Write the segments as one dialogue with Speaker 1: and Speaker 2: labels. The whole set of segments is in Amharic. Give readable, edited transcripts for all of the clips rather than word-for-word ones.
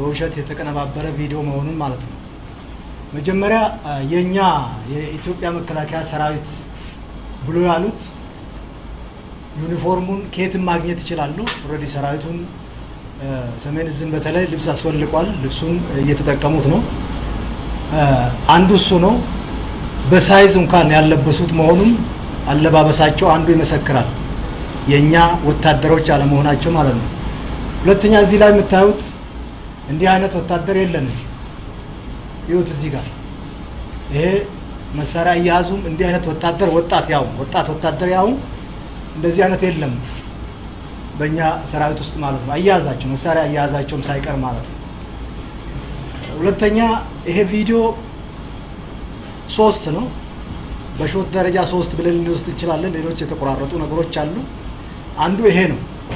Speaker 1: በውሸት የተቀነባበረ ቪዲዮ መሆኑን ማለት ነው መጀመሪያ የኛ የኢትዮጵያ መከላከያ ሰራዊት ብሎ ያሉት ዩኒፎርሙን ከየትም ማግኘት ይችላሉ ኦሬዲ ሰራዊቱን ሰሜን ዝን በተለይ ልብስ አስፈልቋል ልብሱን እየተጠቀሙት ነው አንዱ እሱ ነው በሳይዝ እንኳን ያለበሱት መሆኑን አለባበሳቸው አንዱ ይመሰክራል የኛ ወታደሮች አለ መሆናቸው ማለት ነው ሁለተኛ እዚህ ላይ የምታዩት እንዲህ አይነት ወታደር የለንም ይሁት እዚህ ጋር ይሄ መሳሪያ ያዙም እንዲህ አይነት ወታደር ወጣት ወታደር ያው እንደዚህ አይነት የለም በእኛ ሰራዊት ውስጥ ማለት ነው አያዛቸው መሳሪያ አያዛቸውም ሳይቀር ማለት ነው ሁለተኛ ይሄ ቪዲዮ 3 ነው በሾት ደረጃ 3 ብለን ልንወስድ እንችላለን ሌሎች የተቆራረጡ ነገሮች አሉ አንዱ ይሄ ነው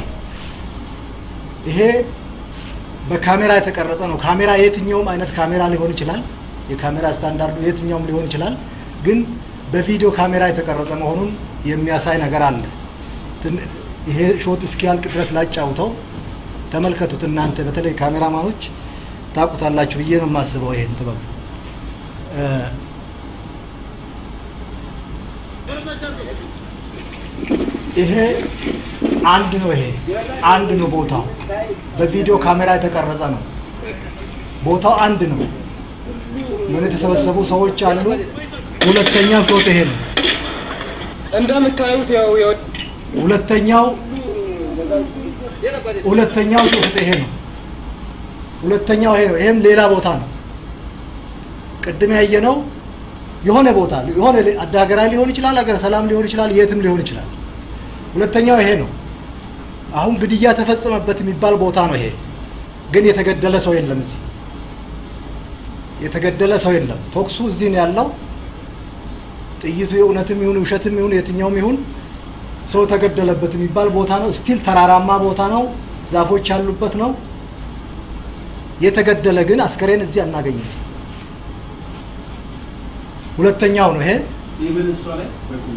Speaker 1: ይሄ በካሜራ የተቀረጸ ነው ካሜራ የትኛውም አይነት ካሜራ ሊሆን ይችላል የካሜራ ስታንዳርዱ የትኛውም ሊሆን ይችላል ግን በቪዲዮ ካሜራ የተቀረጸ መሆኑን የሚያሳይ ነገር አለ ይሄ ሾት እስኪያልቅ ድረስ ላጫውተው ተመልከቱት እናንተ በተለይ ካሜራማኖች ታቁታላችሁ ብዬ ነው ማስበው ይሄን ተባሉ ይሄ አንድ ነው ቦታው በቪዲዮ ካሜራ የተቀረጸ ነው ቦታው አንድ ነው ምን የተሰበሰቡ ሰዎች አሉ ሁለተኛው ሾት ይሄ ነው እንደምታዩት ያው ሁለተኛው ሾት ይሄ ነው ይሄም ሌላ ቦታ ነው ቅድም ያየነው የሆነ ቦታ የሆነ አዳገራይ ሊሆን ይችላል አገር ሰላም ሊሆን ይችላል የትም ሊሆን ይችላል ሁለተኛው ይሄ ነው አሁን ግድያ ተፈጸመበት የሚባል ቦታ ነው ይሄ ግን የተገደለ ሰው የለም እዚህ የተገደለ ሰው የለም ቶክሱ እዚህ ነው ያለው ጥይቱ የኡነትም ይሁን ውሸትም ይሁን የትኛውም ይሁን ሰው ተገደለበት የሚባል ቦታ ነው ስቲል ተራራማ ቦታ ነው ዛፎች ያሉበት ነው የተገደለ ግን አስከሬን እዚህ አናገኝም ሁለተኛው ነው ይሄ
Speaker 2: ይብልሷ ላይ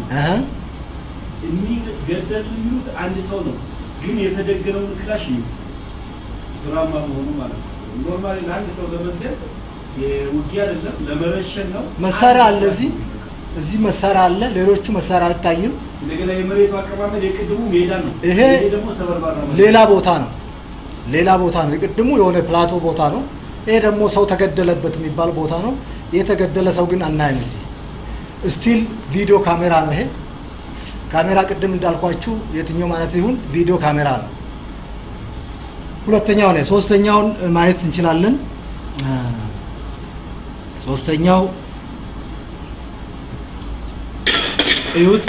Speaker 2: የሚገደሉት አንድ ሰው ነው ግን የተደገነውን ክላሽ ድራማ ሆኖ ማለት ነው ኖርማሊ አንድ ሰው ለመግደል የውጊያ አይደለም ለመረሸን ነው
Speaker 1: መሳሪያ አለ እዚህ መሳሪያ አለ ሌሎቹ መሳሪያ አይታይም
Speaker 2: እንደገና የመሬቱ አቀማመጥ የቅድሙ ሜዳ ነው
Speaker 1: ይሄ ደግሞ ሰበርባራ ነው ሌላ ቦታ ነው የቅድሙ የሆነ ፕላቶ ቦታ ነው ይሄ ደግሞ ሰው ተገደለበት የሚባል ቦታ ነው የተገደለ ሰው ግን አናይም እዚህ ስቲል ቪዲዮ ካሜራ ነው ይሄ ካሜራ ቅድም እንዳልኳችሁ የትኛው ማለት ይሁን ቪዲዮ ካሜራ ነው ሁለተኛው ነው ሶስተኛውን ማየት እንችላለን ሶስተኛው እዩት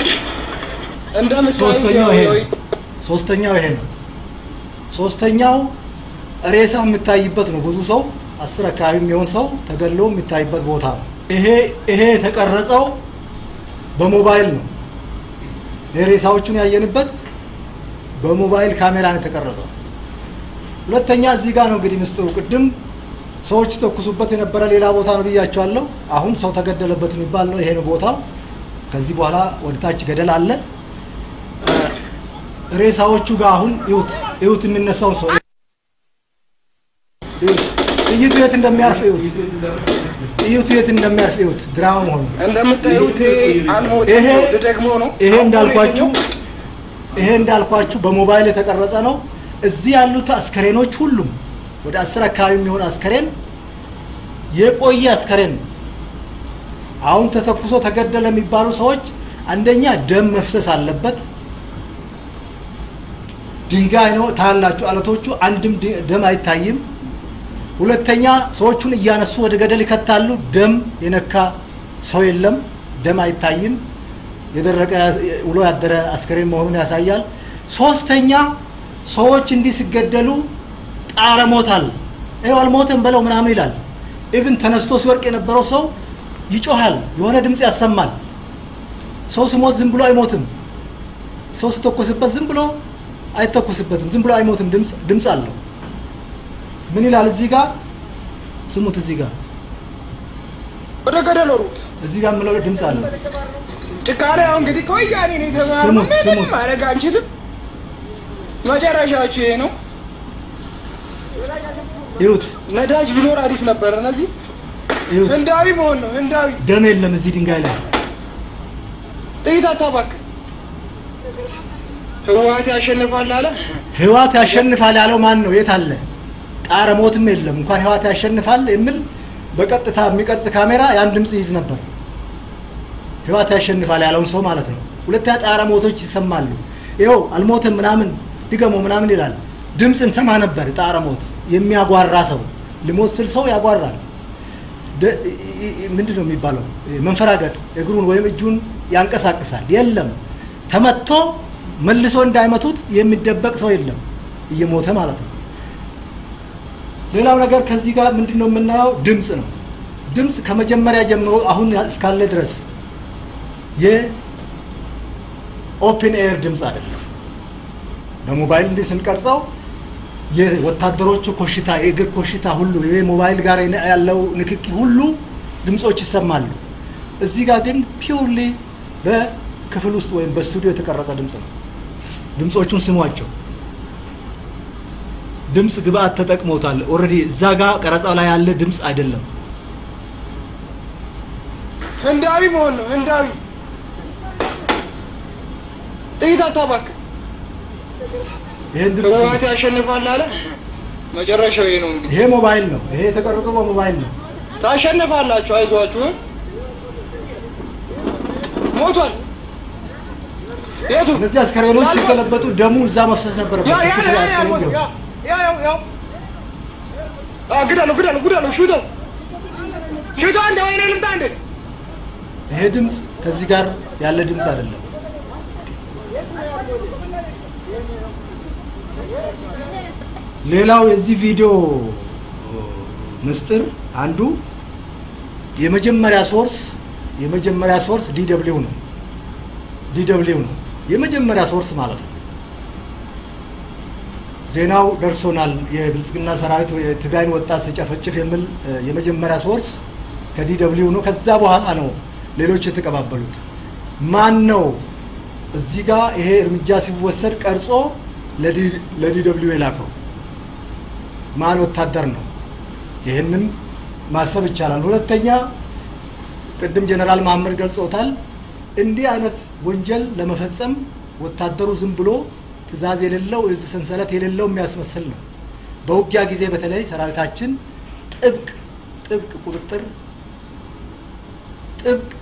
Speaker 1: ሶስተኛው ይሄ ነው ሶስተኛው ሬሳ የምታይበት ነው ብዙ ሰው 10 አካባቢ የሚሆን ሰው ተገሎ የሚታይበት ቦታ ነው ይሄ የተቀረጸው በሞባይል ነው ሬሳዎቹን ያየንበት በሞባይል ካሜራ ነው የተቀረጸው ሁለተኛ እዚህ ጋር ነው እንግዲህ ምስጥሩ ቅድም ሰዎች ተኩሱበት የነበረ ሌላ ቦታ ነው ብያቸዋለሁ አሁን ሰው ተገደለበት የሚባል ነው ይሄ ነው ቦታው ከዚህ በኋላ ወደታች ገደል አለ ሬሳዎቹ ጋር አሁን እዩት የሚነሳው ሰው ጥይቱ የት እንደሚያርፍ እዩት ድራማ ሆኖ
Speaker 3: እንደምታዩት አልሞት ደግሞ ነው
Speaker 1: ይሄ እንዳልኳችሁ በሞባይል የተቀረጸ ነው እዚህ ያሉት አስከሬኖች ሁሉም ወደ 10 አካባቢ የሚሆን አስከሬን የቆየ አስከሬን አሁን ተተኩሶ ተገደለ የሚባሉ ሰዎች አንደኛ ደም መፍሰስ አለበት ድንጋይ ነው ታላላችሁ አለቶቹ አንድም ደም አይታይም ሁለተኛ ሰዎቹን እያነሱ ወደ ገደል ይከታሉ ደም የነካ ሰው የለም ደም አይታይም የደረቀ ውሎ ያደረ አስከሬን መሆኑን ያሳያል ሶስተኛ ሰዎች እንዲህ ሲገደሉ ጣረ ሞታል አልሞተም በለው ምናምን ይላል ኢቭን ተነስቶ ሲወርቅ የነበረው ሰው ይጮሃል የሆነ ድምጽ ያሰማል ሰው ሲሞት ዝም ብሎ አይሞትም ሰው ሲተኮስበት ዝም ብሎ አይተኮስበትም ዝም ብሎ አይሞትም ድምጽ አለው ምን ይላል እዚህ ጋር ስሙት እዚህ ጋር
Speaker 3: ወደ ገደሉት
Speaker 1: እዚህ ጋር ምለው ድምጽ አለ
Speaker 3: ጭካኔ አሁን እንግዲህ ቆያኔ ነው ተባለው ምን ማረግ አንችልም መጨረሻችሁ ይሄ ነው
Speaker 1: ይሁት
Speaker 3: ነዳጅ ቢኖር አሪፍ ነበር እነዚህ ህንዳዊ መሆን ነው ህንዳዊ
Speaker 1: ደም የለም እዚህ ድንጋይ ላይ
Speaker 3: ጥይት አታባክ ህዋት ያሸንፋል አለ
Speaker 1: ህዋት ያሸንፋል ያለው ማን ነው የት አለ ጣረ ሞትም የለም እንኳን ህዋት ያሸንፋል የሚል በቀጥታ የሚቀርጽ ካሜራ ያን ድምጽ ይዝ ነበር ህዋት ያሸንፋል ያለው ሰው ማለት ነው ሁለተኛ ጣረ ሞቶች ይሰማሉ ይሄው አልሞተም ምናምን ድገሞ ምናምን ይላል ድምጽን ሰማ ነበር ጣረ ሞት የሚያጓራ ሰው ሊሞት ስል ሰው ያጓራል ምንድነው የሚባለው መንፈራገጥ እግሩን ወይም እጁን ያንቀሳቅሳል የለም ተመቶ መልሶ እንዳይመቱት የሚደበቅ ሰው የለም እየሞተ ማለት ነው ሌላው ነገር ከዚህ ጋር ምንድነው የምናየው ድምጽ ነው ድምጽ ከመጀመሪያ ጀምሮ አሁን እስካለ ድረስ የኦፕን ኤር ድምጽ አይደለም በሞባይል እንደ ስንቀርጸው የወታደሮቹ ኮሽታ የእግር ኮሽታ ሁሉ የሞባይል ጋር ያለው ንክኪ ሁሉ ድምጾች ይሰማሉ እዚህ ጋር ግን ፒውርሊ በክፍል ውስጥ ወይም በስቱዲዮ የተቀረጸ ድምጽ ነው ድምጾቹን ስሟቸው ድምጽ ግብአት ተጠቅመውታል ኦሬዲ እዛ ጋር ቀረጻው ላይ ያለ ድምጽ አይደለም
Speaker 3: ህንዳዊ መሆን ነው ህንዳዊ ጥይት አታባክ
Speaker 1: ይሄን ድምጽ
Speaker 3: ህዋት ያሸንፋል አለ መጨረሻው ይሄ ነው እንግዲህ
Speaker 1: ይሄ ሞባይል ነው ይሄ የተቀረጸው በሞባይል ነው
Speaker 3: ታሸንፋላችሁ አይዟችሁ ሞቷል የቱ
Speaker 1: እነዚህ አስከሬኖች ሲገለበጡ ደሙ እዛ መፍሰስ ነበረበት
Speaker 3: ያው ግዳለው ሹቶ አንተ ወይኔ ልምጣ እንዴ
Speaker 1: ይሄ ድምጽ ከዚህ ጋር ያለ ድምጽ አይደለም ሌላው የዚህ ቪዲዮ ምስጥር አንዱ የመጀመሪያ ሶርስ DW ነው የመጀመሪያ ሶርስ ማለት ነው ዜናው ደርሶናል የብልጽግና ሰራዊት የትግራይን ወጣት ሲጨፈጭፍ የሚል የመጀመሪያ ሶርስ ከDW ነው ከዛ በኋላ ነው ሌሎች የተቀባበሉት ማን ነው እዚህ ጋር ይሄ እርምጃ ሲወሰድ ቀርጾ ለDW የላከው ማን ወታደር ነው ይሄንን ማሰብ ይቻላል ሁለተኛ ቅድም ጀነራል መሐመድ ገልጾታል እንዲህ አይነት ወንጀል ለመፈጸም ወታደሩ ዝም ብሎ ትዛዝ የሌለው እዚህ ሰንሰለት የሌለው የሚያስመስል ነው በውጊያ ጊዜ በተለይ ሰራዊታችን ጥብቅ ቁጥጥር ጥብቅ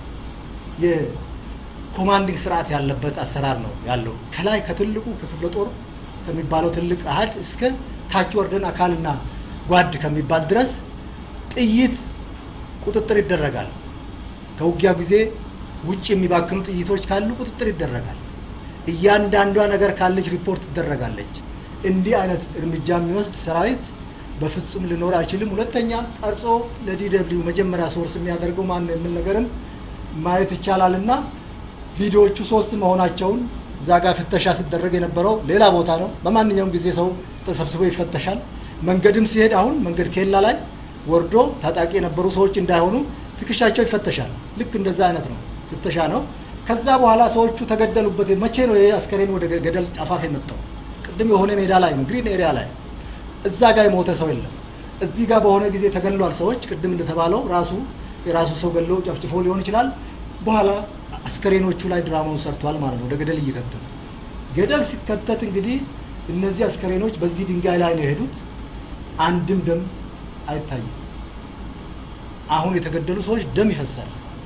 Speaker 1: የኮማንዲንግ ስርዓት ያለበት አሰራር ነው ያለው ከላይ ከትልቁ ከክፍለ ጦር ከሚባለው ትልቅ አሃድ እስከ ታች ወርደን አካልና ጓድ ከሚባል ድረስ ጥይት ቁጥጥር ይደረጋል ከውጊያ ጊዜ ውጭ የሚባክኑ ጥይቶች ካሉ ቁጥጥር ይደረጋል እያንዳንዷ ነገር ካለች ሪፖርት ትደረጋለች እንዲህ አይነት እርምጃ የሚወስድ ሰራዊት በፍጹም ሊኖር አይችልም ሁለተኛ ቀርጾ ለDW መጀመሪያ ሶርስ የሚያደርገው ማን ነው የሚል ነገርም ማየት ይቻላልና ቪዲዮዎቹ 3 መሆናቸውን ዛጋ ፍተሻ ሲደረግ የነበረው ሌላ ቦታ ነው በማንኛውም ጊዜ ሰው ተሰብስቦ ይፈተሻል መንገድም ሲሄድ አሁን መንገድ ኬላ ላይ ወርዶ ታጣቂ የነበሩ ሰዎች እንዳይሆኑ ትክሻቸው ይፈተሻል ልክ እንደዛ አይነት ነው ፍተሻ ነው ከዛ በኋላ ሰዎቹ ተገደሉበት መቼ ነው ይሄ አስከሬን ወደ ገደል አፋፍ የመጣው ቅድም የሆነ ሜዳ ላይ ነው ግሪን ኤሪያ ላይ እዛ ጋር የሞተ ሰው የለም እዚህ ጋር በሆነ ጊዜ ተገለዋል ሰዎች ቅድም እንደተባለው የራሱ ሰው ገለው ጨፍጭፎ ሊሆን ይችላል በኋላ አስከሬኖቹ ላይ ድራማውን ሰርቷል ማለት ነው ወደ ገደል እየከተተ ገደል ሲከተት እንግዲህ እነዚህ አስከሬኖች በዚህ ድንጋይ ላይ ነው የሄዱት አንድም ደም አይታይም አሁን የተገደሉ ሰዎች ደም ይፈሳል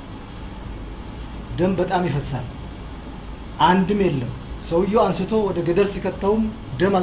Speaker 1: ደም በጣም ይፈሳል አንድም የለም ሰውየው አንስቶ ወደ ገደል ሲከተውም ደም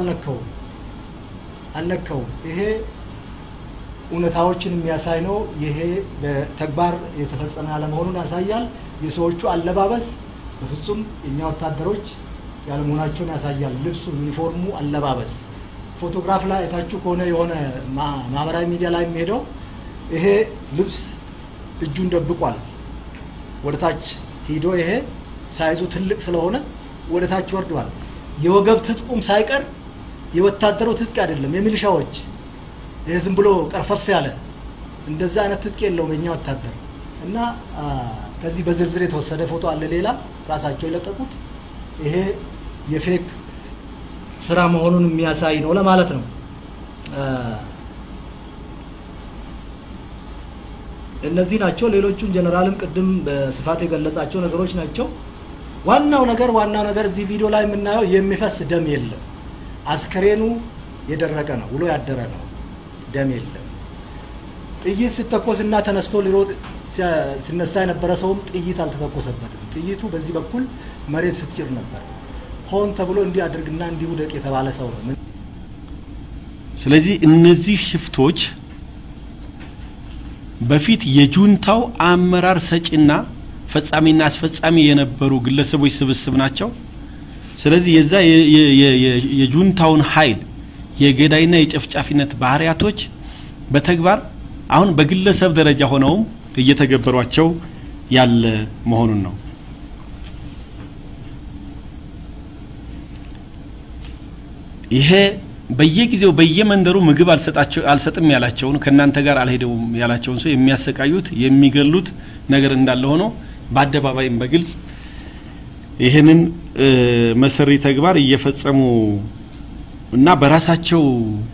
Speaker 1: አልነካውም ይሄ እውነታዎችን የሚያሳይ ነው ይሄ በተግባር የተፈጸመ ያለ መሆኑን ያሳያል የሰዎቹ አለባበስ በፍጹም የኛ ወታደሮች ያለመሆናቸውን ያሳያል ልብሱ ዩኒፎርሙ አለባበስ ፎቶግራፍ ላይ አይታችሁ ከሆነ የሆነ ማህበራዊ ሚዲያ ላይ የሚሄደው ይሄ ልብስ እጁን ደብቋል ወደታች ሂዶ ይሄ ሳይዙ ትልቅ ስለሆነ ወደታች ወርዷል የወገብ ትጥቁም ሳይቀር የወታደሩ ትጥቅ አይደለም የሚሊሻዎች ይሄ ዝም ብሎ ቀርፈፍ ያለ እንደዛ አይነት ትጥቅ የለውም የኛ ወታደር እና ከዚህ በዝርዝር የተወሰደ ፎቶ አለ ሌላ ራሳቸው ይለቀቁት ይሄ የፌክ ስራ መሆኑን የሚያሳይ ነው ለማለት ነው እነዚህ ናቸው ሌሎቹን ጀነራልም ቅድም በስፋት የገለጻቸው ነገሮች ናቸው ዋናው ነገር እዚህ ቪዲዮ ላይ የምናየው የሚፈስ ደም የለም አስከሬኑ የደረቀ ነው ውሎ ያደረ ነው ደም የለም ጥይት ሲተኮስና ተነስቶ ሊሮጥ ሲነሳ የነበረ ሰውም ጥይት አልተተኮሰበትም ጥይቱ በዚህ በኩል መሬት ስትጭር ነበር ሆን ተብሎ እንዲያድርግና እንዲውደቅ የተባለ ሰው ነው
Speaker 4: ስለዚህ እነዚህ ሽፍቶች በፊት የጁንታው አመራር ሰጪና ፈጻሚና አስፈጻሚ የነበሩ ግለሰቦች ስብስብ ናቸው ስለዚህ የዛ የጁንታውን ኃይል የገዳይና የጨፍጫፊነት ባህሪያቶች በተግባር አሁን በግለሰብ ደረጃ ሆነው እየተገበሯቸው ያለ መሆኑን ነው ይሄ በየጊዜው በየመንደሩ ምግብ አልሰጥም ያላቸውን ከናንተ ጋር አልሄደውም ያላቸውን ሰው የሚያሰቃዩት የሚገሉት ነገር እንዳለ ሆኖ በአደባባይም በግልጽ ይሄንን መሰሪ ተግባር እየፈጸሙ እና በራሳቸው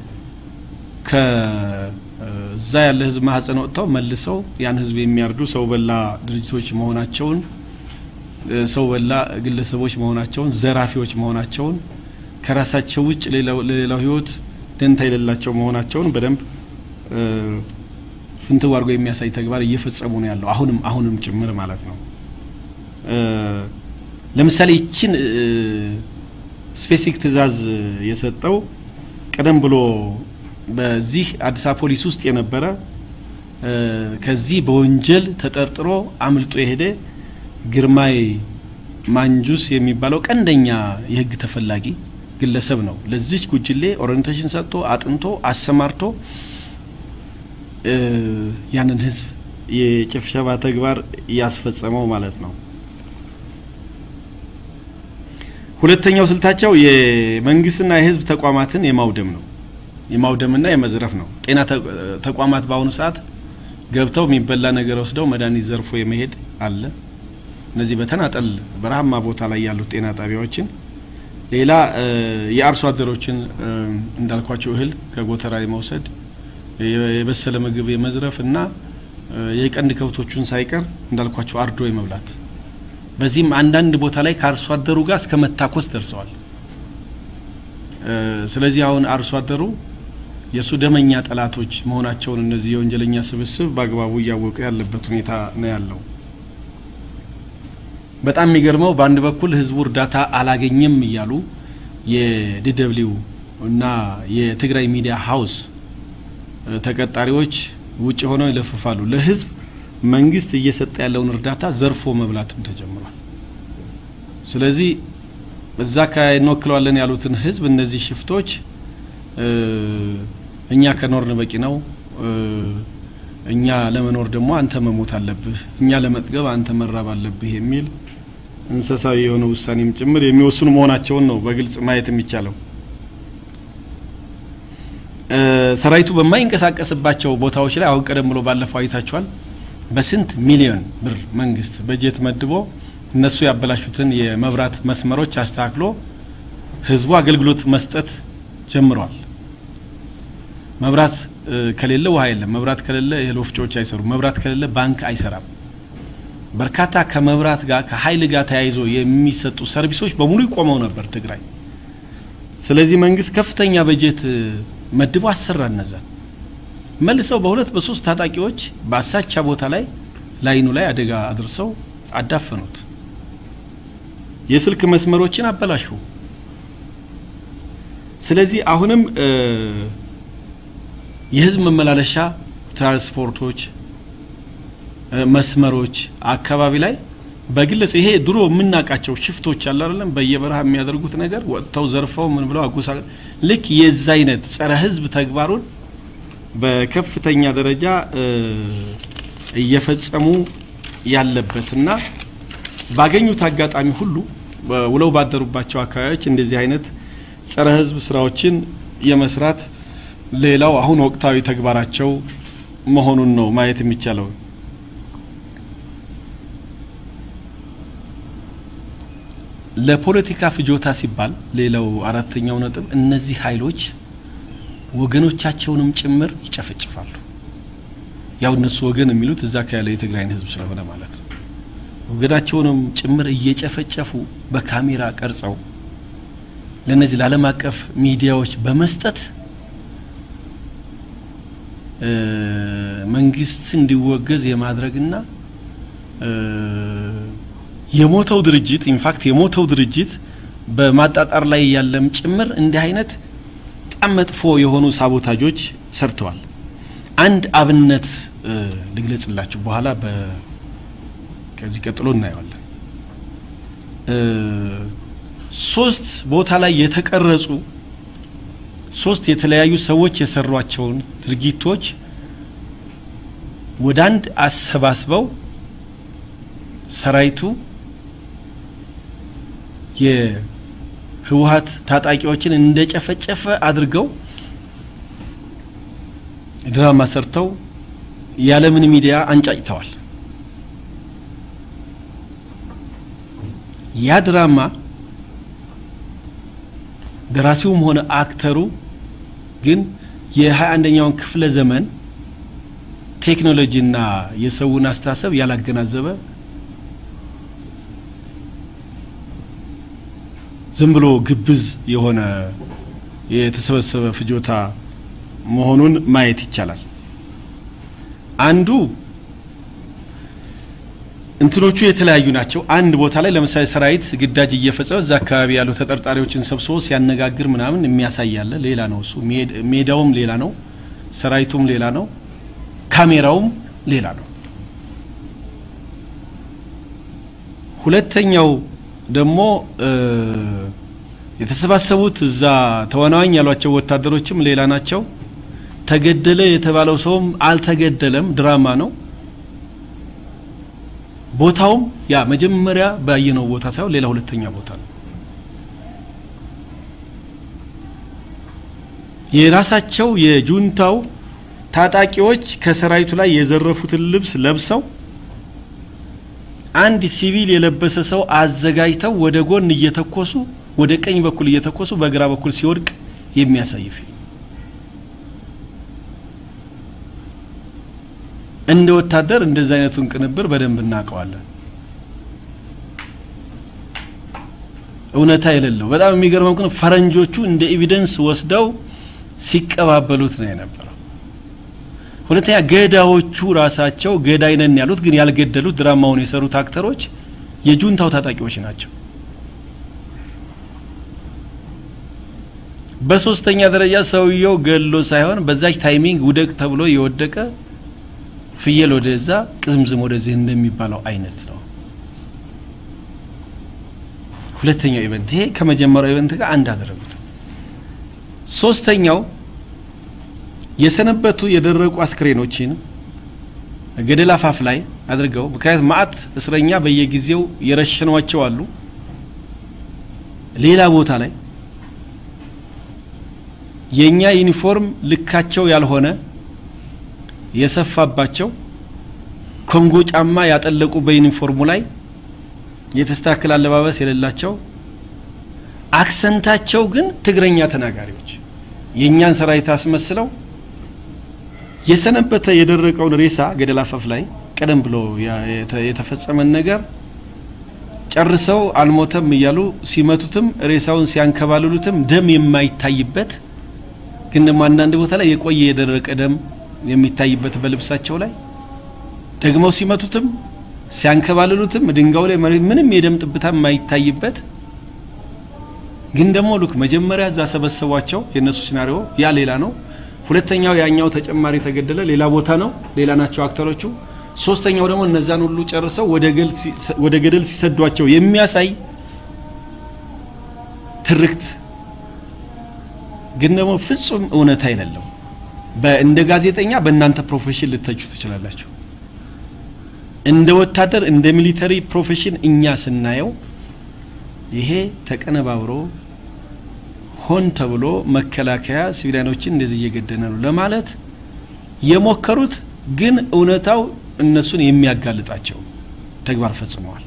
Speaker 4: ከዛ ያለ ህዝብ ማህፀን ወጥተው መልሰው ያን ህዝብ የሚያርዱ ሰው በላ ድርጅቶች መሆናቸውን ሰው በላ ግለሰቦች መሆናቸውን ዘራፊዎች መሆናቸውን ከራሳቸው ውጭ ለሌላው ህይወት ደንታ የሌላቸው መሆናቸውን በደንብ ፍንትው አድርጎ የሚያሳይ ተግባር እየፈጸሙ ነው ያለው አሁንም ጭምር ማለት ነው ለምሳሌ እቺን ስፔሲፊክ ትዕዛዝ የሰጠው ቀደም ብሎ በዚህ አዲስ አበባ ፖሊስ ውስጥ የነበረ ከዚህ በወንጀል ተጠርጥሮ አምልጦ የሄደ ግርማይ ማንጁስ የሚባለው ቀንደኛ የህግ ተፈላጊ ግለሰብ ነው ለዚህ ጉጅሌ ኦሪንቴሽን ሰጥቶ አጥንቶ አሰማርቶ ያንን ህዝብ የጭፍጨፋ ተግባር ያስፈጸመው ማለት ነው ሁለተኛው ስልታቸው የመንግስትና የህዝብ ተቋማትን የማውደም ነው የማውደምና የመዝረፍ ነው ጤና ተቋማት ባሁኑ ሰዓት ገብተው የሚበላ ነገር ወስደው መድኃኒት ዘርፎ የመሄድ አለ እነዚህ በተናጠል በረሃማ ቦታ ላይ ያሉ ጤና ጣቢያዎችን ሌላ የአርሶ አደሮችን እንዳልኳቸው እህል ከጎተራ የመውሰድ የበሰለ ምግብ የመዝረፍና የቀንድ ከብቶቹን ሳይቀር እንዳልኳቸው አርዶ የመብላት በዚህም አንዳንድ ቦታ ላይ ከአርሶ አደሩ ጋር እስከመታኮስ ደርሰዋል ስለዚህ አሁን አርሶ አደሩ የሱ ደመኛ ጠላቶች መሆናቸውን እነዚህ የወንጀለኛ ስብስብ ባግባቡ ያወቁ ያለበት ሁኔታ ነው ያለው በጣም የሚገርመው በአንድ በኩል ህዝቡ እርዳታ አላገኘም ይያሉ የዲደብሊው እና የትግራይ ሚዲያ ሃውስ ተቀጣሪዎች ውጪ ሆነው ይለፍፋሉ ለህዝብ መንግስት እየሰጠ ያለውን እርዳታ ዘርፎ መብላትም ተጀምሯል ስለዚህ በዛ ካይኖክለዋለን ያሉትን ህዝብ እነዚህ ሽፍቶች እኛ ከኖርን በቂ ነው እኛ ለመኖር ደግሞ አንተ መሞት አለብህ እኛ ለመጥገብ አንተ መራብ አለብህ የሚል እንሰሳዊ የሆነ ውሳኔም ጭምር የሚወስኑ መሆናቸውን ነው በግልጽ ማየት የሚቻለው ሰራዊቱ በማይንቀሳቀስባቸው ቦታዎች ላይ አሁን ቀደም ብሎ ባለፈው አይታችኋል በስንት ሚሊዮን ብር መንግስት በጀት መድቦ እነሱ ያበላሹትን የመብራት መስመሮች አስተካክሎ ህዝቡ አገልግሎት መስጠት ጀምሯል መብራት ከሌለ ውሃ የለም መብራት ከሌለ የሎፍጮች አይሰሩ መብራት ከሌለ ባንክ አይሰራም በርካታ ከመብራት ጋር ከኃይል ጋር ተያይዞ የሚሰጡ ሰርቪሶች በሙሉ ይቆመው ነበር ትግራይ ስለዚህ መንግስት ከፍተኛ በጀት መድቦ አሰራነዛ መልሰው በሁለት በሶስት ታጣቂዎች በአሳቻ ቦታ ላይ ላይኑ ላይ አደጋ አድርሰው አዳፈኑት የስልክ መስመሮችን አበላሹ ስለዚህ አሁንም የህዝብ መመላለሻ ትራንስፖርቶች መስመሮች አካባቢ ላይ በግልጽ ይሄ ድሮ ምናቃቸው ሽፍቶች አለ አይደለም በየበረሃ የሚያደርጉት ነገር ወጥተው ዘርፈው ምን ብለው አጎሳ ልክ የዛ አይነት ጸረ ህዝብ ተግባሩን በከፍተኛ ደረጃ እየፈጸሙ ያለበትና ባገኙት አጋጣሚ ሁሉ ውለው ባደሩባቸው አካባቢዎች እንደዚህ አይነት ጸረ ህዝብ ስራዎችን የመስራት ሌላው አሁን ወቅታዊ ተግባራቸው መሆኑን ነው ማየት የሚቻለው ለፖለቲካ ፍጆታ ሲባል ሌላው አራተኛው ነጥብ እነዚህ ኃይሎች ወገኖቻቸውንም ጭምር ይጨፈጭፋሉ ያው እነሱ ወገን የሚሉት እዛ ካለ የትግራይን ህዝብ ስለሆነ ማለት ነው ወገናቸውንም ጭምር እየጨፈጨፉ በካሜራ ቀርጸው ለነዚህ ለዓለም አቀፍ ሚዲያዎች በመስጠት መንግስት እንዲወገዝ የማድረግና የሞተው ድርጅት ኢንፋክት የሞተው ድርጅት በማጣጣር ላይ ያለም ጭምር እንዲህ አይነት በጣም መጥፎ የሆኑ ሳቦታጆች ሰርተዋል አንድ አብነት ልግለጽላችሁ በኋላ ከዚህ ቀጥሎ እናያለን ሶስት ቦታ ላይ የተቀረጹ ሶስት የተለያዩ ሰዎች የሰሯቸውን ድርጊቶች ወደ አንድ አሰባስበው ሰራይቱ የህወሓት ታጣቂዎችን እንደጨፈጨፈ አድርገው ድራማ ሰርተው ያለምን ሚዲያ አንጫጭተዋል ያ ድራማ ደራሲውም ሆነ አክተሩ ግን የ21ኛው ክፍለ ዘመን ቴክኖሎጂና የሰውን አስተሳሰብ ያላገናዘበ ዝም ብሎ ግብዝ የሆነ የተሰበሰበ ፍጆታ መሆኑን ማየት ይቻላል አንዱ እንትሎቹ የተለያዩ ናቸው አንድ ቦታ ላይ ለምሳሌ ሰራዊት ግዳጅ እየፈጸመ እዛ አካባቢ ያሉ ተጠርጣሪዎችን ሰብስቦ ሲያነጋግር ምናምን የሚያሳያለ ሌላ ነው እሱ ሜዳውም ሌላ ነው ሰራዊቱም ሌላ ነው ካሜራውም ሌላ ነው ሁለተኛው ደግሞ የተሰባሰቡት እዛ ተዋናኝ ያሏቸው ወታደሮችም ሌላ ናቸው ተገደለ የተባለው ሰውም አልተገደለም ድራማ ነው ቦታውም ያ መጀመሪያ ባየነው ቦታ ሳይሆን ሌላ ሁለተኛ ቦታ ነው የራሳቸው የጁንታው ታጣቂዎች ከሰራዊቱ ላይ የዘረፉትን ልብስ ለብሰው አንድ ሲቪል የለበሰ ሰው አዘጋጅተው ወደ ጎን እየተኮሱ ወደ ቀኝ በኩል እየተኮሱ በግራ በኩል ሲወድቅ የሚያሳይ ፊልም እንደ ወታደር እንደዛ አይነቱን ቅንብር በደንብ እናቀዋለን እውነታ የሌለው በጣም የሚገርመው ግን ፈረንጆቹ እንደ ኤቪደንስ ወስደው ሲቀባበሉት ነው የነበረው ሁለተኛ ገዳዎቹ ራሳቸው ገዳይ ነን ያሉት ግን ያልገደሉት ድራማውን የሰሩት አክተሮች የጁንታው ታጣቂዎች ናቸው በሶስተኛ ደረጃ ሰውየው ገሎ ሳይሆን በዛች ታይሚንግ ውደቅ ተብሎ የወደቀ ፍየል ወደዛ ቅዝምዝም ወደዚህ እንደሚባለው አይነት ነው ሁለተኛው ኢቨንት ይሄ ከመጀመሪያው ኢቨንት ጋር አንድ አደረጉት ሶስተኛው የሰነበቱ የደረቁ አስክሬኖችን ገደል አፋፍ ላይ አድርገው በካይት ማአት እስረኛ በየጊዜው የረሸኗቸው አሉ ሌላ ቦታ ላይ የኛ ዩኒፎርም ልካቸው ያልሆነ የሰፋባቸው ኮንጎ ጫማ ያጠለቁ በዩኒፎርሙ ላይ የተስተካከለ አለባበስ የሌላቸው አክሰንታቸው ግን ትግረኛ ተናጋሪዎች የኛን ሰራዊት አስመስለው የሰነበተ የደረቀውን ሬሳ ገደል አፋፍ ላይ ቀደም ብሎ የተፈጸመ ነገር ጨርሰው አልሞተም ይያሉ ሲመቱትም ሬሳውን ሲያንከባልሉትም ደም የማይታይበት ግን አንዳንድ ቦታ ላይ የቆየ የደረቀ ደም የሚታይበት በልብሳቸው ላይ ደግሞ ሲመቱትም ሲያንከባልሉትም ድንጋው ላይ ምንም የደም ጥብታ የማይታይበት ግን ደግሞ ሉክ መጀመሪያ ዛ ሰበሰቧቸው የነሱ ሲናሪዮ ያ ሌላ ነው ሁለተኛው ያኛው ተጨማሪ ተገደለ ሌላ ቦታ ነው ሌላ ናቸው አክተሮቹ ሶስተኛው ደግሞ እነዛን ሁሉ ጨርሰው ወደ ገደል ሲሰዷቸው የሚያሳይ ትርክት ግን ደግሞ ፍጹም እውነታ አይደለም በእንደ ጋዜጠኛ በእናንተ ፕሮፌሽን ልትተቹ ትችላላችሁ እንደ ወታደር እንደ ሚሊተሪ ፕሮፌሽን እኛ ስናየው ይሄ ተቀነባብሮ ሆን ተብሎ መከላከያ ሲቪሊያኖችን እንደዚህ እየገደነ ነው ለማለት የሞከሩት ግን እውነታው እነሱን የሚያጋልጣቸው ተግባር ፈጽመዋል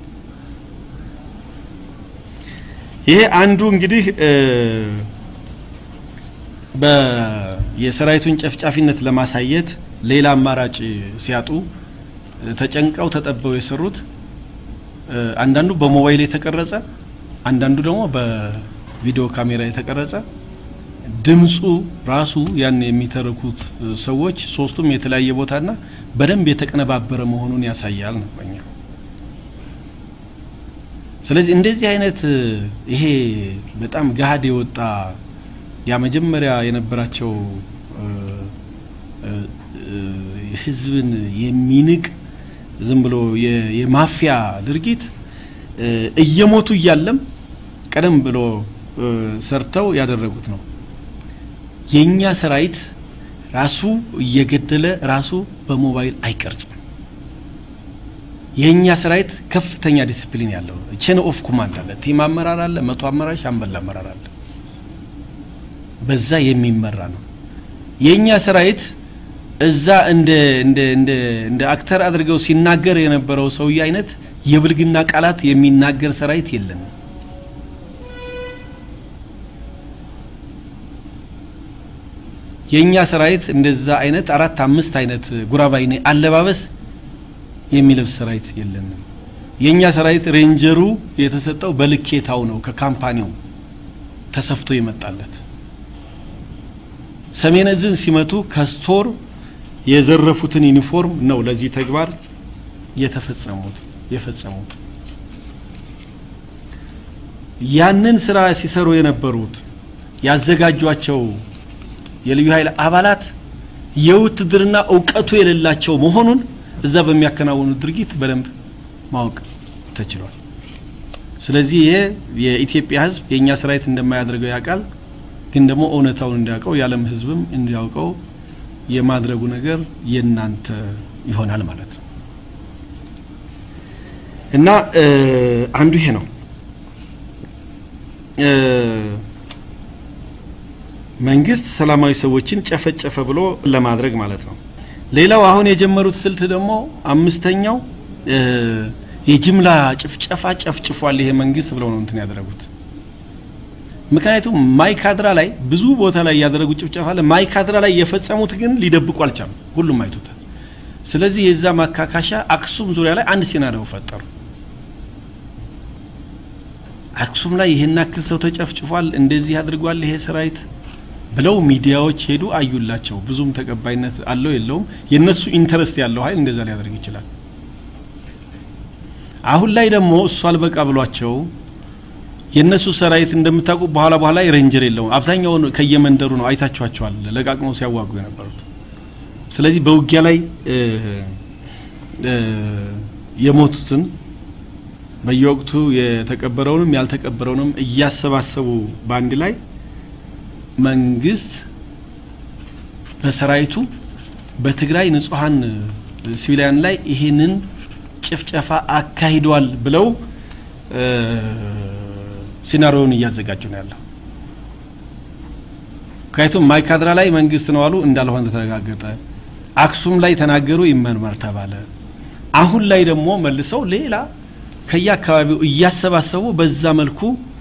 Speaker 4: ይሄ አንዱ እንግዲህ በየሰራዊቱን ጨፍጫፊነት ለማሳየት ሌላ አማራጭ ሲያጡ ተጨንቀው ተጠበው የሰሩት አንዳንዱ በሞባይል የተቀረጸ አንዳንዱ ደግሞ በቪዲዮ ካሜራ የተቀረጸ ድምጹ ራሱ ያን የሚተረኩት ሰዎች ሶስቱም የተለያየ ቦታና በደንብ የተቀነባበረ መሆኑን ያሳያል ነው። ስለዚህ እንደዚህ አይነት ይሄ በጣም ጋድ የወጣ ያ መጀመሪያ የነበራቸው ህዝብን የሚንቅ ዝም ብሎ የማፊያ ድርጊት እየሞቱ ይያለም ቀደም ብሎ ሰርተው ያደረጉት ነው። የኛ ሰራዊት ራሱ እየገደለ ራሱ በሞባይል አይቀርጽም። የኛ ሰራዊት ከፍተኛ ዲሲፕሊን ያለው ቼን ኦፍ ኮማንድ አለ፣ ቲም አመራር አለ፣ መቶ አመራር ሻምበል አመራር አለ። በዛ የሚመራ ነው። የኛ ሰራዊት እዛ እንደ አክተር አድርገው ሲናገር የነበረው ሰውዬ አይነት የብልግና ቃላት የሚናገር ሰራዊት የለም። የኛ ሰራዊት እንደዛ አይነት 4-5 አይነት ጉራባይኔ አለባበስ የሚለብስ ሰራዊት የለም። የኛ ሰራዊት ሬንጀሩ የተሰጠው በልኬታው ነው፣ ከካምፓኒው ተሰፍቶ ይመጣለት። ሰሜነዝን ሲመቱ ከስቶር የዘረፉትን ዩኒፎርም ነው ለዚህ ተግባር የፈጸሙት። ያንን ስራ ሲሰሩ የነበሩት ያዘጋጇቸው የልዩ ኃይል አባላት የውትድርና ዕውቀቱ የሌላቸው መሆኑን እዛ በሚያከናውኑ ድርጊት በደንብ ማወቅ ተችሏል። ስለዚህ የኢትዮጵያ ህዝብ የኛ ሰራዊት እንደማያደርገው ያቃል፣ ግን ደግሞ ኦነታውን እንዲያውቀው ያለም ህዝብም እንዲያውቀው የማድረጉ ነገር የናንተ ይሆናል ማለት ነው። እና አንዱ ይሄ ነው መንግስት ሰላማዊ ሰዎችን ጨፈጨፈ ብሎ ለማድረግ ማለት ነው። ሌላው አሁን የጀመሩት ስልት ደግሞ አምስተኛው የጅምላ ጭፍጨፋ ጨፍጭፏል ይሄ መንግስት ብለው ነው እንትን ያደረጉት። ምክንያቱም ማይካድራ ላይ ብዙ ቦታ ላይ ያደረጉት ጭፍጨፋ ማይካድራ ላይ የፈጸሙት ግን ሊደብቁ አልቻሉም፣ ሁሉም አይቶታል። ስለዚህ የዛ ማካካሻ አክሱም ዙሪያ ላይ አንድ ሲናሪዮ ፈጠሩ። አክሱም ላይ ይሄን አክል ሰው ተጨፍጭፏል፣ እንደዚህ አድርጓል ይሄ ሰራዊት ብለው ሚዲያዎች ሄዱ አዩላቸው። ብዙም ተቀባይነት አለው የለውም የነሱ ኢንተረስት ያለው ኃይል እንደዛ ሊያደርግ ይችላል። አሁን ላይ ደግሞ እሱ አልበቃ ብሏቸው የነሱ ሰራዊት እንደምታውቁ በኋላ ሬንጀር የለውም፣ አብዛኛው ከየመንደሩ ነው፣ አይታችኋቸዋል ለቃቅመው ሲያዋጉ የነበሩት። ስለዚህ በውጊያ ላይ የሞቱትን በየወቅቱ የተቀበረውንም ያልተቀበረውንም እያሰባሰቡ ባንድ ላይ መንግስት በሰራዊቱ በትግራይ ንጹሃን ሲቪሊያን ላይ ይሄንን ጭፍጨፋ አካሂዷል ብለው ሲናሪዮን እያዘጋጁ ነው ያለው። ካይቱም ማይካድራ ላይ መንግስት ነው አሉ እንዳልሆነ ተረጋገጠ። አክሱም ላይ ተናገሩ ይመርመር ተባለ። አሁን ላይ ደግሞ መልሰው ሌላ ከያካባቢው እያሰባሰቡ በዛ መልኩ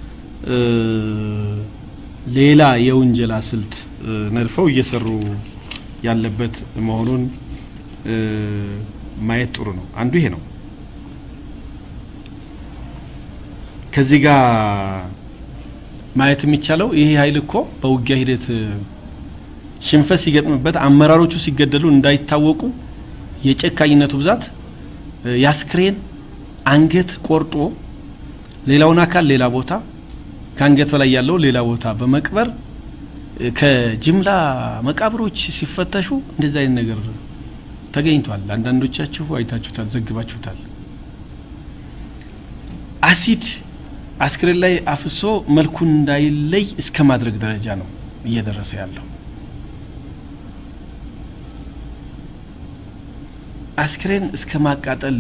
Speaker 4: ሌላ የወንጀል ስልት ነድፈው እየሰሩ ያለበት መሆኑን ማየት ጥሩ ነው። አንዱ ይሄ ነው። ከዚህ ጋር ማየት የሚቻለው ይሄ ኃይል እኮ በውጊያ ሂደት ሽንፈት ሲገጥምበት አመራሮቹ ሲገደሉ እንዳይታወቁ የጨካኝነቱ ብዛት ያስክሬን አንገት ቆርጦ ሌላውን አካል ሌላ ቦታ ካንገት በላይ ያለው ሌላ ቦታ በመቅበር ከጅምላ መቃብሮች ሲፈተሹ እንደዛ አይነት ነገር ተገኝቷል። አንዳንዶቻችሁ አይታችሁታል፣ ዘግባችሁታል። አሲድ አስክሬን ላይ አፍሶ መልኩን እንዳይለይ እስከ ማድረግ ደረጃ ነው እየደረሰ ያለው። አስክሬን እስከ ማቃጠል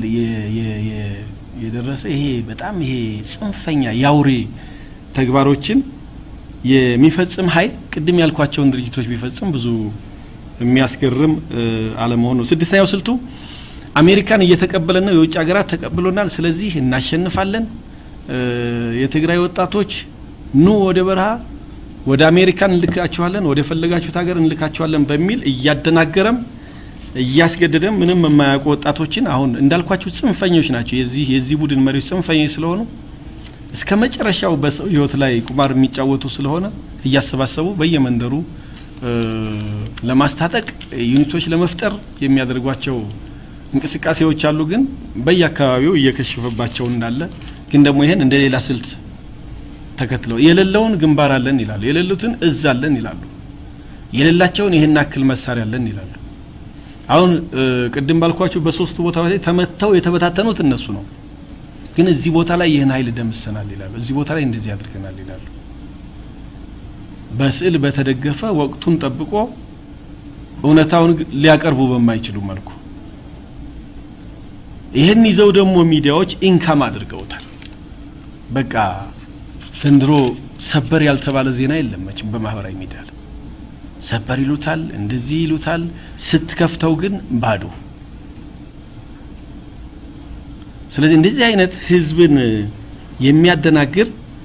Speaker 4: የደረሰ ይሄ በጣም ይሄ ጽንፈኛ ያውሬ ተግባሮችን የሚፈጽም ኃይል ቅድም ያልኳቸውን ድርጅቶች ቢፈጽም ብዙ የሚያስገርም አለመሆኑ ነው። ስድስተኛው ስልቱ አሜሪካን እየተቀበለ ነው፣ የውጭ ሀገራት ተቀብሎናል፣ ስለዚህ እናሸንፋለን፣ የትግራይ ወጣቶች ኑ ወደ በረሃ ወደ አሜሪካን እንልካቸዋለን፣ ወደ ፈለጋችሁት ሀገር እንልካቸዋለን በሚል እያደናገረም እያስገደደ ምንም የማያውቁ ወጣቶችን አሁን እንዳልኳችሁ ጽንፈኞች ናቸው የዚህ ቡድን መሪዎች ጽንፈኞች ስለሆኑ እስከ መጨረሻው በሰው ህይወት ላይ ቁማር የሚጫወቱ ስለሆነ እያሰባሰቡ በየመንደሩ ለማስታጠቅ ዩኒቶች ለመፍጠር የሚያደርጓቸው እንቅስቃሴዎች አሉ ግን በየአካባቢው እየከሸፈባቸው እንዳለ ግን ደግሞ ይሄን እንደሌላ ስልት ተከትለው የሌለውን ግንባር አለን ይላሉ የሌሉትን እዝ አለን ይላሉ የሌላቸውን ይሄን አክል መሳሪያ አለን ይላሉ አሁን ቅድም ባልኳችሁ በሶስቱ ቦታዎች ላይ ተመተው የተበታተኑት እነሱ ነው ግን እዚህ ቦታ ላይ ይሄን ኃይል ደምሰናል ይላሉ እዚህ ቦታ ላይ እንደዚህ አድርገናል ይላሉ በስዕል በተደገፈ ወቅቱን ጠብቆ እውነታውን ሊያቀርቡ በማይችሉ መልኩ ይሄን ይዘው ደግሞ ሚዲያዎች ኢንካም አድርገውታል በቃ ዘንድሮ ሰበር ያልተባለ ዜና የለም መቼም በማህበራዊ ሚዲያ ሰበር ይሉታል እንደዚህ ይሉታል ስትከፍተው ግን ባዶ ስለዚህ እንደዚህ አይነት ህዝብን የሚያደናግር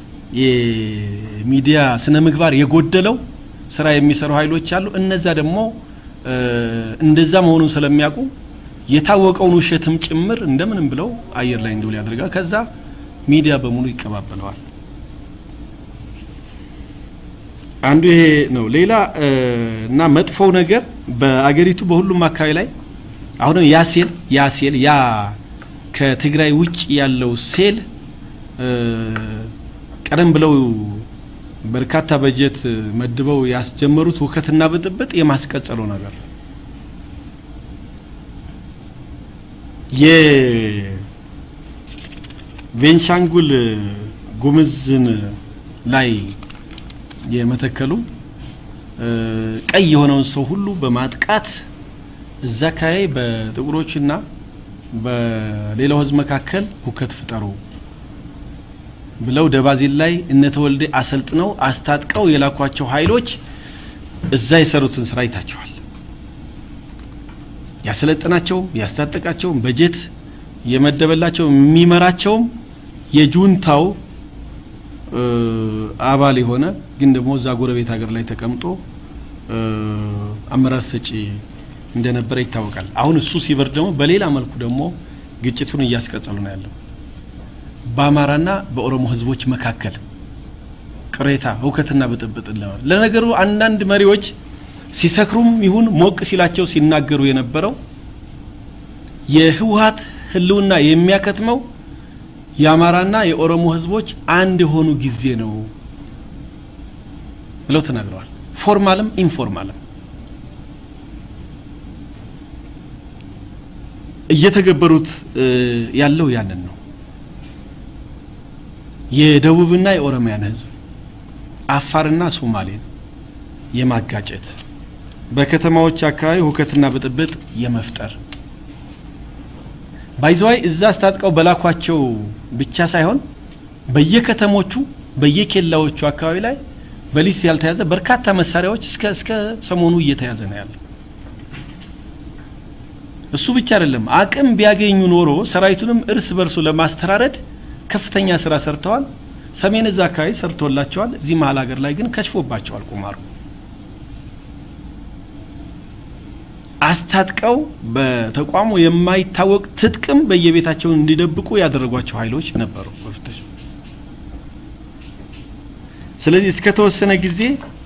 Speaker 4: የሚዲያ ስነ ምግባር የጎደለው ስራ የሚሰሩ ኃይሎች አሉ እነዛ ደግሞ እንደዛ መሆኑን ስለሚያውቁ የታወቀውን ውሸትም ጭምር እንደምንም ብለው አየር ላይ እንዲውል ያደርጋል ከዛ ሚዲያ በሙሉ ይቀባበለዋል አንዱ ይሄ ነው ሌላ እና መጥፎው ነገር በአገሪቱ በሁሉም አካባቢ ላይ አሁን ያሴል ያ ከትግራይ ውጭ ያለው ሴል ቀደም ብለው በርካታ በጀት መድበው ያስጀመሩት ወከትና ብጥብጥ የማስቀጸሉ ነገር የቬንሻንጉል ጉምዝን ላይ የመተከሉ ቀይ የሆነውን ሰው ሁሉ በማጥቃት እዛ ካይ በጥቁሮችና በሌላው ህዝብ መካከል ሁከት ፍጠሩ ብለው ደባዚል ላይ እነተወልደ አሰልጥነው አስታጥቀው የላኳቸው ኃይሎች እዛ የሰሩትን ስራ ይታቸዋል ያሰለጥናቸው ያስታጠቃቸው በጀት የመደበላቸው የሚመራቸው የጁንታው አባል የሆነ ግን ደግሞ እዛ ጎረቤት ሀገር ላይ ተቀምጦ አመራር ሰጪ እንደነበረ ይታወቃል አሁን እሱ ሲበር ደግሞ በሌላ መልኩ ደግሞ ግጭቱን እያስቀጸሉ ነው ያለው በአማራና በኦሮሞ ህዝቦች መካከል ቅሬታ ሁከትና ብጥብጥ ለነገሩ አንዳንድ መሪዎች ሲሰክሩም ይሁን ሞቅ ሲላቸው ሲናገሩ የነበረው የህወሓት ህልውና የሚያከትመው ያማራና የኦሮሞ ህዝቦች አንድ ሆኑ ጊዜ ነው ብለው ተናግረዋል ፎርማልም ኢንፎርማልም እየተገበሩት ያለው ያንን ነው የደቡብና የኦሮሚያን ህዝብ አፋርና ሶማሌን የማጋጨት በከተማዎች አካባቢ ሁከትና ብጥብጥ የመፍጠር ባይዘዋይ እዛ አስታጥቀው በላኳቸው ብቻ ሳይሆን በየከተሞቹ በየኬላዎቹ አካባቢ ላይ በሊስ ያልተያዘ በርካታ መሳሪያዎች እስከ ሰሞኑ እየተያዘ ነው ያለው እሱ ብቻ አይደለም አቅም ቢያገኙ ኖሮ ሰራዊቱንም እርስ በርሱ ለማስተራረድ ከፍተኛ ስራ ሰርተዋል ሰሜን እዛ አካባቢ ሰርቶላቸዋል እዚህ መሃል ሀገር ላይ ግን ከሽፎባቸዋል ቁማሩ አስታጥቀው በተቋሙ የማይታወቅ ትጥቅም በየቤታቸው እንዲደብቁ ያደረጓቸው ኃይሎች ነበሩ ወፍተሽ ስለዚህ እስከ ተወሰነ ጊዜ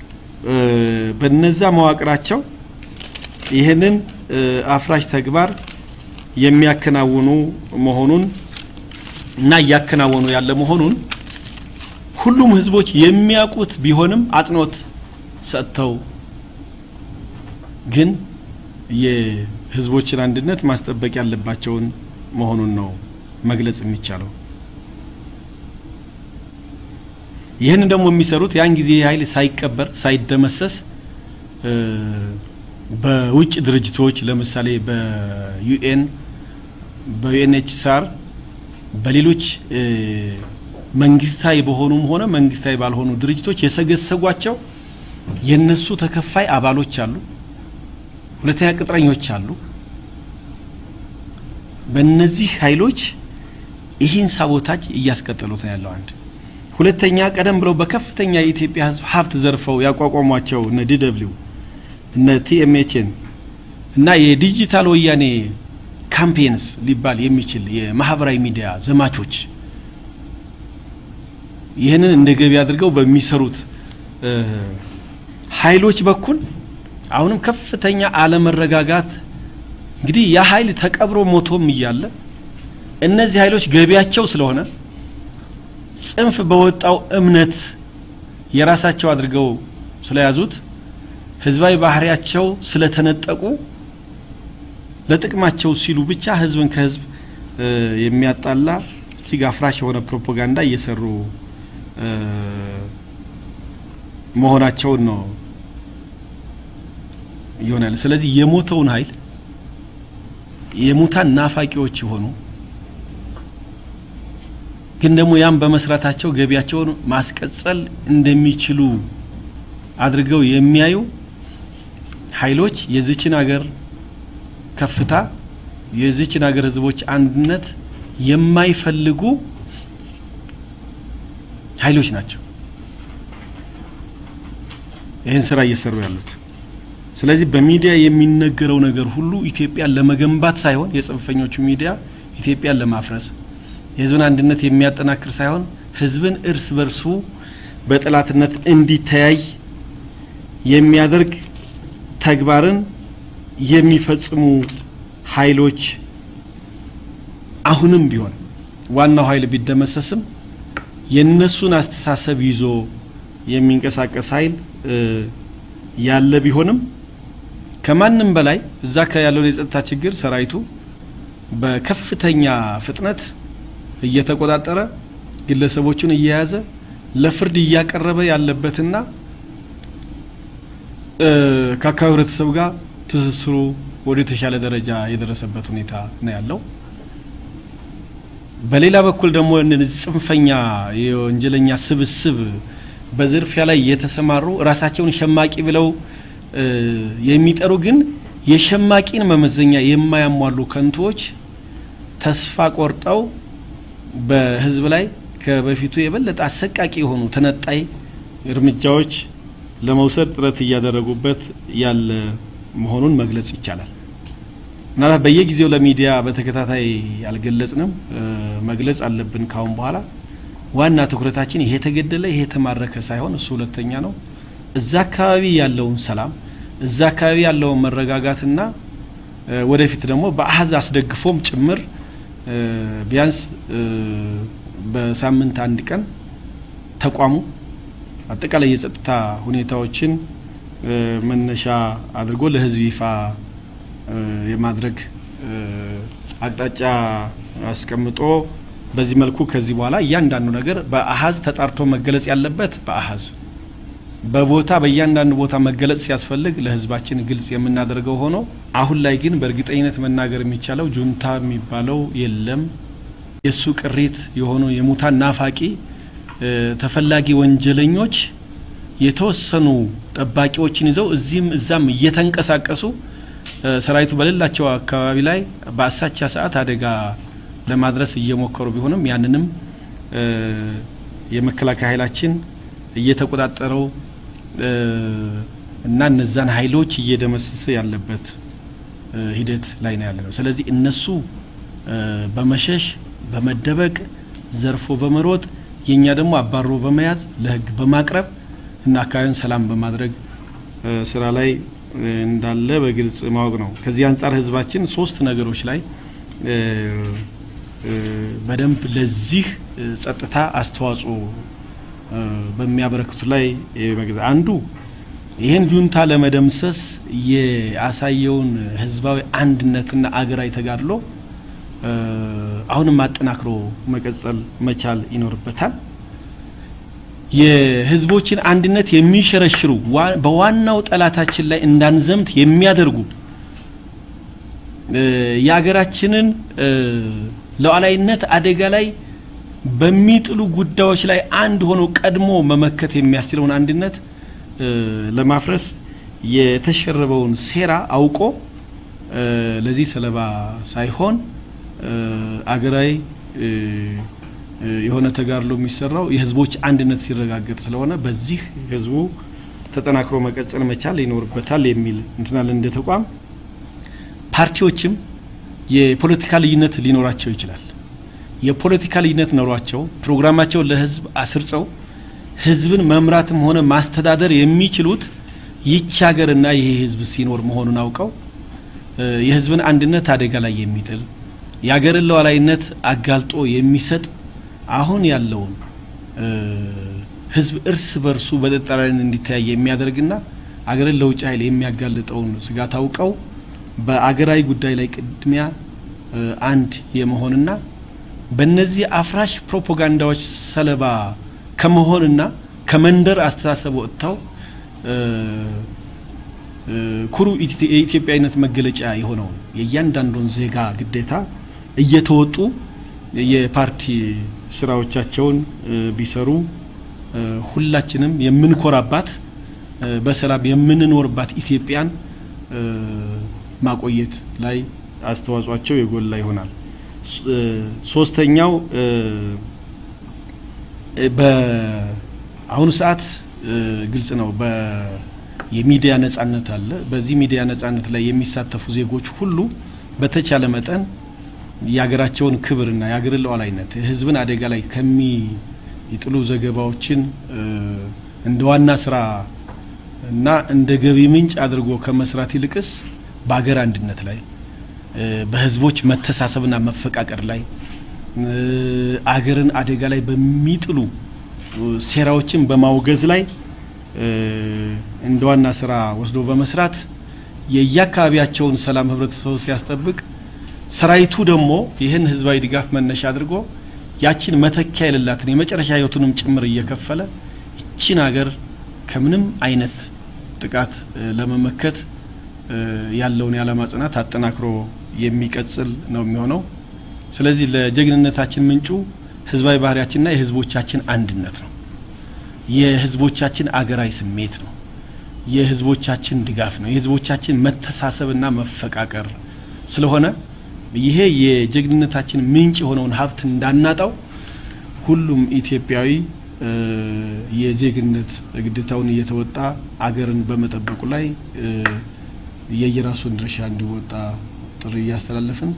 Speaker 4: በነዛ መዋቅራቸው ይሄንን አፍራሽ ተግባር የሚያከናውኑ መሆኑን እና ያከናወኑ ያለ መሆኑን ሁሉም ህዝቦች የሚያውቁት ቢሆንም አጥኖት ሰጥተው ግን የህዝቦችን አንድነት ማስጠበቅ ያለባቸውን መሆኑን ነው መግለጽ የሚቻለው ይሄን ደግሞ የሚሰሩት ያን ጊዜ ኃይል ሳይቀበር ሳይደመሰስ በውጭ ድርጅቶች ለምሳሌ በዩኤን በዩኤንኤችሲአር በሌሎች መንግስታዊ በሆኑም ሆነ መንግስታዊ ባልሆኑ ድርጅቶች የሰገሰጓቸው የነሱ ተከፋይ አባሎች አሉ ሁለተኛ ቅጥረኞች አሉ በእነዚህ ኃይሎች ይሄን ሳቦታጅ እያስቀጠሉት ነው ያለው አንድ ሁለተኛ ቀደም ብለው በከፍተኛ የኢትዮጵያ ህዝብ ሀብት ዘርፈው ያቋቋሟቸው እነ ዲደብሊው እነ ቲኤምኤችን እና የዲጂታል ወያኔ ካምፔንስ ሊባል የሚችል የማህበራዊ ሚዲያ ዘማቾች ይሄንን እንደገቢ አድርገው በሚሰሩት ኃይሎች በኩል አሁንም ከፍተኛ አለመረጋጋት እንግዲህ ያ ኃይል ተቀብሮ ሞቶም ይያለ እነዚህ ኃይሎች ገቢያቸው ስለሆነ ጽንፍ በወጣው እምነት የራሳቸው አድርገው ስለያዙት ህዝባዊ ባህሪያቸው ስለተነጠቁ ለጥቅማቸው ሲሉ ብቻ ህዝብን ከህዝብ የሚያጣላ እጅግ አፍራሽ የሆነ ፕሮፓጋንዳ እየሰሩ መሆናቸው ነው ይሆናል። ስለዚህ የሞተውን ኃይል የሙታን ናፋቂዎች ሆኑ ግን ደግሞ ያም በመስራታቸው ገቢያቸውን ማስቀጸል እንደሚችሉ አድርገው የሚያዩ ኃይሎች የዚችን ሀገር ከፍታ የዚችን ሀገር ህዝቦች አንድነት የማይፈልጉ ኃይሎች ናቸው ይሄን ስራ እየሰሩ ያሉት። ስለዚህ በሚዲያ የሚነገረው ነገር ሁሉ ኢትዮጵያን ለመገንባት ሳይሆን የጽንፈኞቹ ሚዲያ ኢትዮጵያን ለማፍረስ የህዝብን አንድነት የሚያጠናክር ሳይሆን ህዝብን እርስ በርሱ በጥላትነት እንዲተያይ የሚያደርግ ተግባርን የሚፈጽሙ ኃይሎች አሁንም ቢሆን ዋናው ኃይል ቢደመሰስም የነሱን አስተሳሰብ ይዞ የሚንቀሳቀስ ኃይል ያለ ቢሆንም ከማንንም በላይ እዛ ያለው የጸጥታ ችግር ሰራዊቱ በከፍተኛ ፍጥነት እየተቆጣጠረ ግለሰቦችን እየያዘ ለፍርድ እያቀረበ ያለበትና ከአካባቢው ህብረተሰብ ጋር ትስስሩ ወደ ተሻለ ደረጃ የደረሰበት ሁኔታ ነው ያለው። በሌላ በኩል ደግሞ እነዚህ ጽንፈኛ የወንጀለኛ ስብስብ በዝርፊያ ላይ የተሰማሩ ራሳቸውን ሸማቂ ብለው የሚጠሩ ግን የሸማቂን መመዘኛ የማያሟሉ ከንቶች ተስፋ ቆርጠው በህዝብ ላይ ከበፊቱ የበለጠ አሰቃቂ የሆኑ ተነጣይ እርምጃዎች ለመውሰድ ጥረት እያደረጉበት ያለ መሆኑን መግለጽ ይቻላል። እና በየጊዜው ለሚዲያ በተከታታይ ያልገለጽንም መግለጽ አለብን። ካሁን በኋላ ዋና ትኩረታችን ይሄ ተገደለ ይሄ ተማረከ ሳይሆን እሱ ሁለተኛ ነው። እዛ አካባቢ ያለውን ሰላም እዛ አካባቢ ያለውን መረጋጋትና ወደፊት ደግሞ በአሃዝ አስደግፎም ጭምር ቢያንስ በሳምንት አንድ ቀን ተቋሙ አጠቃላይ የጸጥታ ሁኔታዎችን መነሻ አድርጎ ለህዝብ ይፋ የማድረግ አቅጣጫ አስቀምጦ በዚህ መልኩ ከዚህ በኋላ እያንዳንዱ ነገር በአሃዝ ተጣርቶ መገለጽ ያለበት በአሃዝ በቦታ በእያንዳንዱ ቦታ መገለጽ ሲያስፈልግ ለህዝባችን ግልጽ የምናደርገው ሆኖ አሁን ላይ ግን በእርግጠኝነት መናገር የሚቻለው ጁንታ የሚባለው የለም። የሱ ቅሪት የሆኑ የሙታን ናፋቂ ተፈላጊ ወንጀለኞች የተወሰኑ ጠባቂዎችን ይዘው እዚህም እዛም እየተንቀሳቀሱ ሰራዊቱ በሌላቸው አካባቢ ላይ በአሳቻ ሰዓት አደጋ ለማድረስ እየሞከሩ ቢሆንም ያንንም የመከላከያ ኃይላችን እየተቆጣጠረው እና እነዛን ኃይሎች እየደመሰሰ ያለበት ሂደት ላይ ነው ያለው። ስለዚህ እነሱ በመሸሽ በመደበቅ ዘርፎ በመሮጥ የኛ ደግሞ አባሮ በመያዝ ለህግ በማቅረብ እና አካባቢውን ሰላም በማድረግ ስራ ላይ እንዳለ በግልጽ ማወቅ ነው። ከዚህ አንፃር ህዝባችን ሶስት ነገሮች ላይ በደንብ ለዚህ ጸጥታ አስተዋጽኦ በሚያበረክቱ ላይ መግዛት አንዱ ይሄን ጁንታ ለመደምሰስ የአሳየውን ህዝባዊ አንድነትና አገራዊ ተጋድሎ አሁንም ማጠናክሮ መቀጠል መቻል ይኖርበታል። የህዝቦችን አንድነት የሚሸረሽሩ በዋናው ጠላታችን ላይ እንዳንዘምት የሚያደርጉ የሀገራችንን ሉዓላዊነት አደጋ ላይ በሚጥሉ ጉዳዮች ላይ አንድ ሆኖ ቀድሞ መመከት የሚያስችለውን አንድነት ለማፍረስ የተሸረበውን ሴራ አውቆ ለዚህ ሰለባ ሳይሆን አገራዊ የሆነ ተጋድሎ የሚሰራው የህዝቦች አንድነት ሲረጋገጥ ስለሆነ በዚህ ህዝቡ ተጠናክሮ መቀጠል መቻል ይኖርበታል የሚል እንትናል እንደ ተቋም ፓርቲዎችም የፖለቲካ ልዩነት ሊኖራቸው ይችላል የፖለቲካ ልዩነት ኖሯቸው ፕሮግራማቸው ለህዝብ አስርጸው ህዝብን መምራትም ሆነ ማስተዳደር የሚችሉት ይህች ሀገርና ይሄ ህዝብ ሲኖር መሆኑን አውቀው የህዝብን አንድነት አደጋ ላይ የሚጥል የሀገርን ሉዓላዊነት አጋልጦ የሚሰጥ አሁን ያለውን ህዝብ እርስ በርሱ በተጣላን እንዲታይ የሚያደርግና አገርን ለውጭ ኃይል የሚያጋልጠውን ስጋት አውቀው በአገራዊ ጉዳይ ላይ ቅድሚያ አንድ የመሆንና በእነዚህ አፍራሽ ፕሮፓጋንዳዎች ሰለባ ከመሆንና ከመንደር አስተሳሰብ ወጥተው ኩሩ የኢትዮጵያዊነት መገለጫ የሆነው የእያንዳንዱን ዜጋ ግዴታ እየተወጡ የፓርቲ ስራዎቻቸውን ቢሰሩ ሁላችንም የምንኮራባት በሰላም የምንኖርባት ኢትዮጵያን ማቆየት ላይ አስተዋጽኦአቸው የጎላ ይሆናል ሶስተኛው በአሁኑ ሰዓት ግልጽ ነው የሚዲያ ነጻነት አለ በዚህ ሚዲያ ነጻነት ላይ የሚሳተፉ ዜጎች ሁሉ በተቻለ መጠን ያገራቸውን ክብርና ያገርን ሉዓላዊነት ህዝብን አደጋ ላይ ከሚጥሉ ዘገባዎችን እንደዋና ስራ እና እንደ ገቢ ምንጭ አድርጎ ከመስራት ይልቅስ በአገር አንድነት ላይ በህዝቦች መተሳሰብና መፈቃቀር ላይ አገርን አደጋ ላይ በሚጥሉ ሴራዎችን በማውገዝ ላይ እንደዋና ስራ ወስዶ በመስራት የያካባቢያቸውን ሰላም ህብረተሰቡ ሲያስጠብቅ ሰራይቱ ደግሞ ይሄን ህዝባዊ ድጋፍ መነሻ አድርጎ ያቺን መተኪያ የሌላትን የመጨረሻ ህይወቱንም ጭምር እየከፈለ እቺን ሀገር ከምንም አይነት ጥቃት ለመመከት ያለውን ያለማ ጽናት አጠናክሮ የሚቀጥል ነው የሚሆነው ስለዚህ ለጀግንነታችን ምንጩ ህዝባዊ ባህሪያችንና የህዝቦቻችን አንድነት ነው የህዝቦቻችን አገራዊ ስሜት ነው የህዝቦቻችን ድጋፍ ነው የህዝቦቻችን መተሳሰብና መፈቃቀር ስለሆነ ይሄ የጀግንነታችን ምንጭ የሆነውን ሀብት እንዳናጣው ሁሉም ኢትዮጵያዊ የዜግነት ግዴታውን እየተወጣ አገርን በመጠበቁ ላይ የየራሱን ድርሻ እንዲወጣ ጥሪ ያስተላልፈን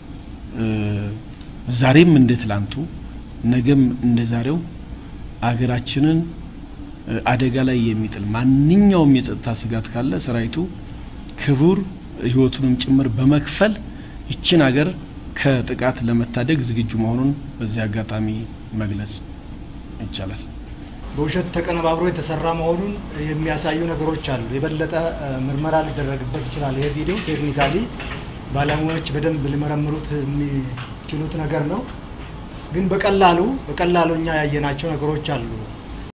Speaker 4: ዛሬም እንደ ትላንቱ ነገም እንደ ዛሬው አገራችንን አደጋ ላይ የሚጥል ማንኛውም የጸጥታ ስጋት ካለ ሰራይቱ ክቡር ህይወቱንም ጭምር በመክፈል እቺን ሀገር ከጥቃት ለመታደግ ዝግጁ መሆኑን በዚህ አጋጣሚ መግለጽ ይቻላል
Speaker 1: በውሸት ተቀነባብሮ የተሰራ መሆኑን የሚያሳዩ ነገሮች አሉ የበለጠ ምርመራ ሊደረግበት ይችላል ይሄ ቪዲዮ ቴክኒካሊ ባለሙያዎች በደንብ ሊመረምሩት የሚችሉት ነገር ነው ግን በቀላሉኛ ያየናቸው ነገሮች አሉ